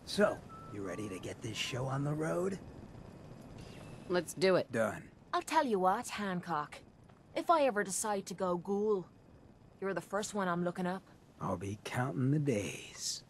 So, you ready to get this show on the road? Let's do it. Done. I'll tell you what, Hancock. If I ever decide to go ghoul, you're the first one I'm looking up. I'll be counting the days.